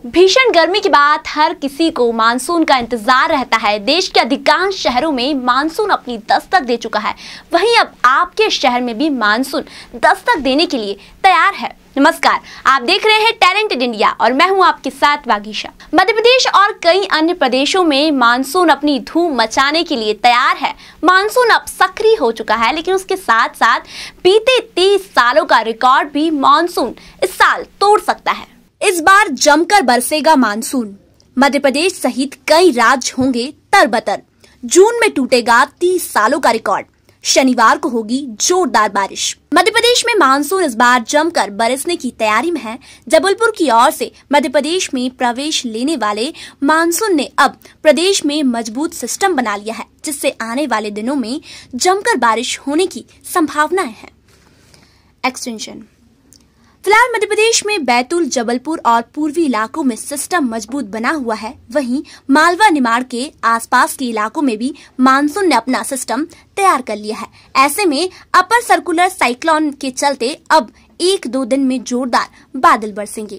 भीषण गर्मी के बाद हर किसी को मानसून का इंतजार रहता है। देश के अधिकांश शहरों में मानसून अपनी दस्तक दे चुका है। वहीं अब आपके शहर में भी मानसून दस्तक देने के लिए तैयार है। नमस्कार, आप देख रहे हैं टैलेंटेड इंडिया और मैं हूं आपके साथ वागीशा। मध्य प्रदेश और कई अन्य प्रदेशों में मानसून अपनी धूम मचाने के लिए तैयार है। मानसून अब सक्रिय हो चुका है, लेकिन उसके साथ साथ बीते 30 सालों का रिकॉर्ड भी मानसून इस साल तोड़ सकता है। इस बार जमकर बरसेगा मानसून। मध्य प्रदेश सहित कई राज्य होंगे तरबतर। जून में टूटेगा 30 सालों का रिकॉर्ड। शनिवार को होगी जोरदार बारिश। मध्य प्रदेश में मानसून इस बार जमकर बरसने की तैयारी में है। जबलपुर की ओर से मध्य प्रदेश में प्रवेश लेने वाले मानसून ने अब प्रदेश में मजबूत सिस्टम बना लिया है, जिससे आने वाले दिनों में जमकर बारिश होने की संभावनाएं हैं। एक्सटेंशन। फिलहाल मध्य प्रदेश में बैतूल, जबलपुर और पूर्वी इलाकों में सिस्टम मजबूत बना हुआ है। वहीं मालवा निमाड़ के आसपास के इलाकों में भी मानसून ने अपना सिस्टम तैयार कर लिया है। ऐसे में अपर सर्कुलर साइक्लोन के चलते अब 1-2 दिन में जोरदार बादल बरसेंगे।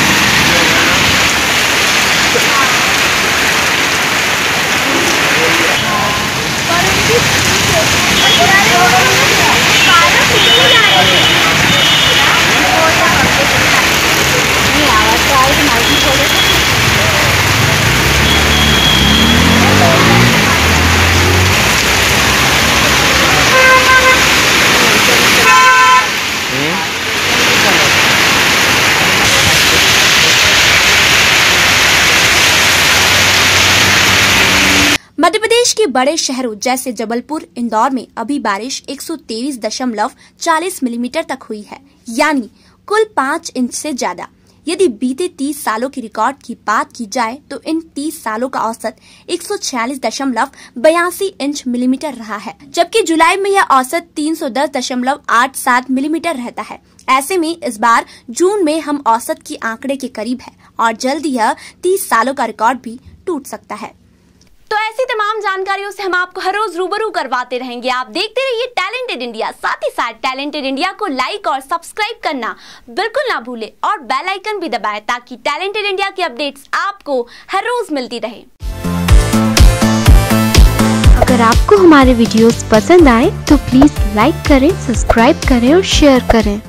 मध्य प्रदेश के बड़े शहरों जैसे जबलपुर, इंदौर में अभी बारिश 123.40 मिलीमीटर तक हुई है, यानी कुल 5 इंच से ज्यादा। यदि बीते 30 सालों के रिकॉर्ड की बात की जाए तो इन 30 सालों का औसत 146.82 इंच मिलीमीटर रहा है, जबकि जुलाई में यह औसत 310.87 मिलीमीटर रहता है। ऐसे में इस बार जून में हम औसत की आंकड़े के करीब है और जल्द यह 30 सालों का रिकॉर्ड भी टूट सकता है। तो ऐसी तमाम जानकारियों से हम आपको हर रोज रूबरू करवाते रहेंगे। आप देखते रहिए टैलेंटेड इंडिया। साथ ही साथ टैलेंटेड इंडिया को लाइक और सब्सक्राइब करना बिल्कुल ना भूलें और बेल आइकन भी दबाएं, ताकि टैलेंटेड इंडिया की अपडेट्स आपको हर रोज मिलती रहे। अगर आपको हमारे वीडियोस पसंद आए तो प्लीज लाइक करें, सब्सक्राइब करें और शेयर करें।